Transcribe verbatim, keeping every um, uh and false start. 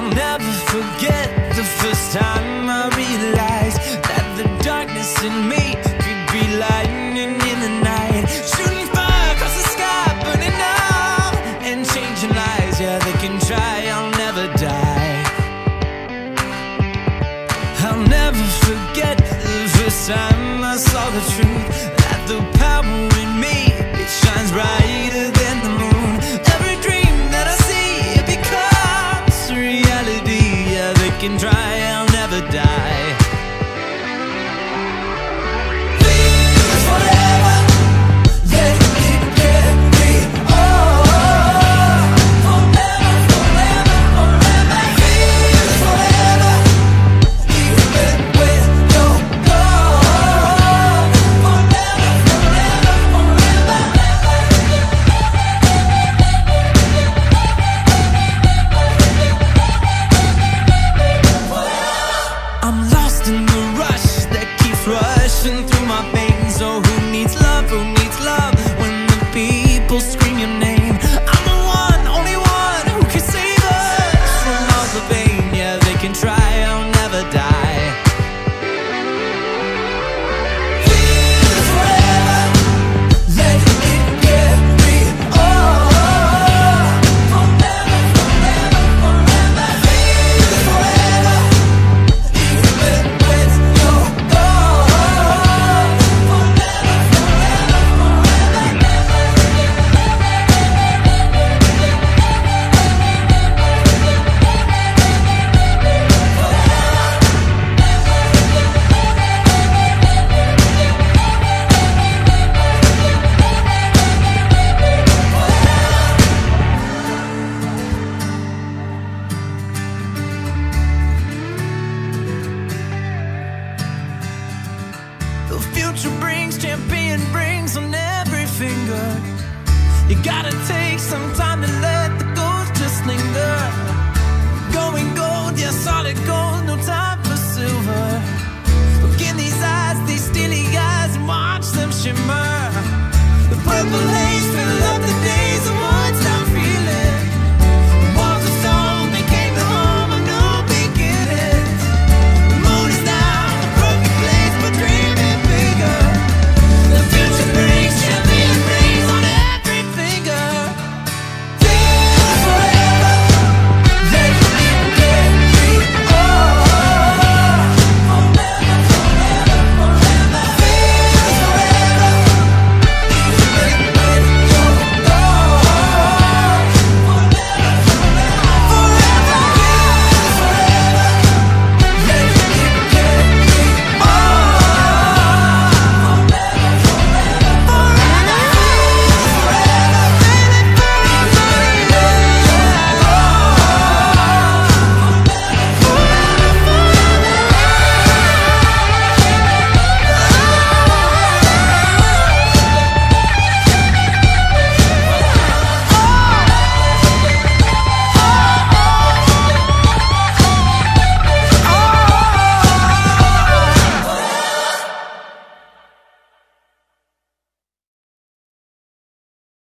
I'll never forget the first time I realized that the darkness in me could be lightning in the night, shooting fire across the sky, burning out and changing lives. Yeah, they can try, I'll never die. I'll never forget the first time I saw the truth, that the power in me, it shines brighter than the moon. Every dream that I see, it becomes reality. Yeah, they can try, I'll never die. Rushing through my veins. Oh, who needs love? Who needs love when the people scream your name? I'm the one, only one who can save us from all the pain. Yeah, they can try, I'll never die. The future brings champion rings on every finger. You gotta take some time to let the ghost just linger. Going gold, yeah, solid gold, no time for silver. Look in these eyes, these steely eyes, and watch them shimmer. The purple haze